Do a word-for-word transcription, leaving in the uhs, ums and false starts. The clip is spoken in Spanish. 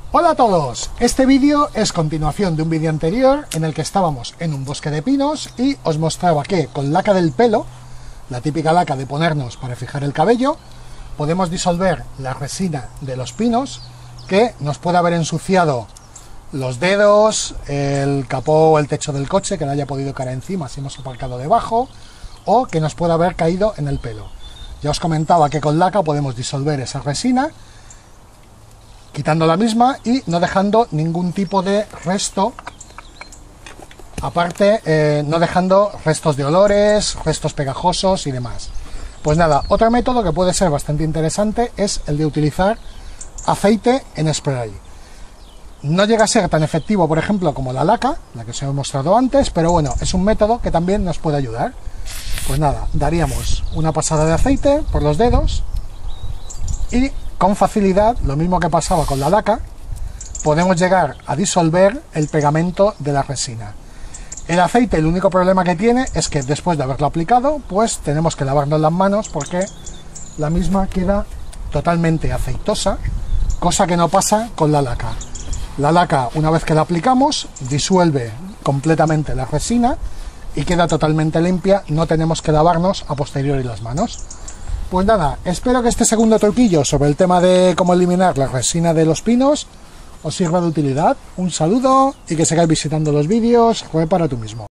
Hola a todos, este vídeo es continuación de un vídeo anterior en el que estábamos en un bosque de pinos y os mostraba que con laca del pelo, la típica laca de ponernos para fijar el cabello, podemos disolver la resina de los pinos que nos puede haber ensuciado los dedos, el capó o el techo del coche que le haya podido caer encima si hemos aparcado debajo, o que nos pueda haber caído en el pelo. Ya os comentaba que con laca podemos disolver esa resina quitando la misma y no dejando ningún tipo de resto, aparte eh, no dejando restos de olores, restos pegajosos y demás. Pues nada, otro método que puede ser bastante interesante es el de utilizar aceite en spray. No llega a ser tan efectivo, por ejemplo, como la laca, la que os he mostrado antes, pero bueno, es un método que también nos puede ayudar. Pues nada, daríamos una pasada de aceite por los dedos y con facilidad, lo mismo que pasaba con la laca, podemos llegar a disolver el pegamento de la resina. El aceite, el único problema que tiene es que después de haberlo aplicado, pues tenemos que lavarnos las manos porque la misma queda totalmente aceitosa, cosa que no pasa con la laca. La laca, una vez que la aplicamos, disuelve completamente la resina y queda totalmente limpia, no tenemos que lavarnos a posteriori las manos. Pues nada, espero que este segundo truquillo sobre el tema de cómo eliminar la resina de los pinos os sirva de utilidad. Un saludo y que sigáis visitando los vídeos web para tú mismo.